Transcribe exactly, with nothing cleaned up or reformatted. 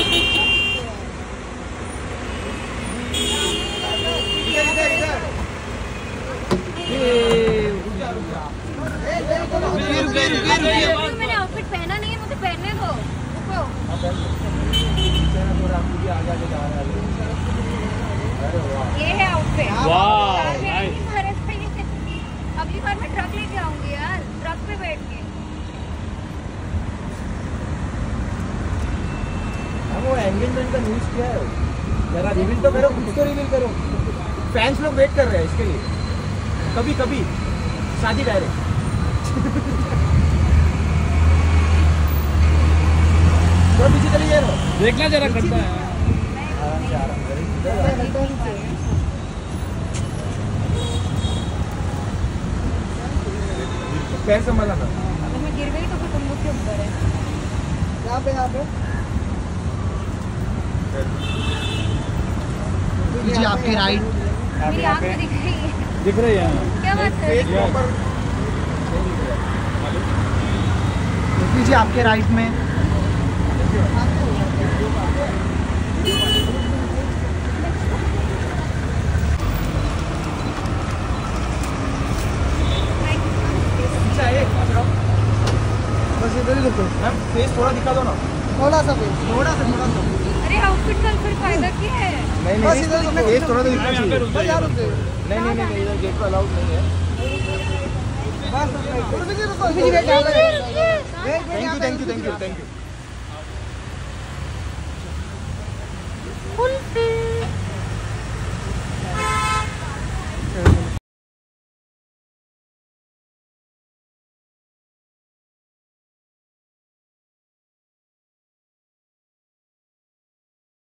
मैंने आउटफिट पहना नहीं है, मुझे पहनने दो। ये है आउटफिट। अगली बार मैं ट्रक लेके आऊंगी यार, ट्रक पे बैठ के। वो एंगेजमेंट का न्यूज़ क्या है? जरा रिवील तो करो, कुछ तो रिवील करो। फैंस लोग वेट कर रहे हैं इसके लिए। कभी कभी शादी डायरेक्ट। थोड़ा पीछे चली जाए ना, देखना जरा करता है। आराम से आराम से। पैर संभाला ना। अगर मैं गिर गई तो फिर तुम मुझसे ऊपर है। यहाँ पे यहाँ पे जी आपकी राइट। मेरी आँख में दिख रही है। दिख रही है क्या बात कर रही है? जी आपके राइट में। बस इधर ही रुको मैम, फेस थोड़ा दिखा दो ना। थोड़ा सा फेस, थोड़ा सा थोड़ा सा। अरे आउटफिट का फिर फायदा क्या है? नहीं नहीं, इधर फेस थोड़ा तो दिखना चाहिए। नहीं नहीं नहीं, इधर गेट पर अलाउड नहीं है। Thank you thank you thank you thank you thank you.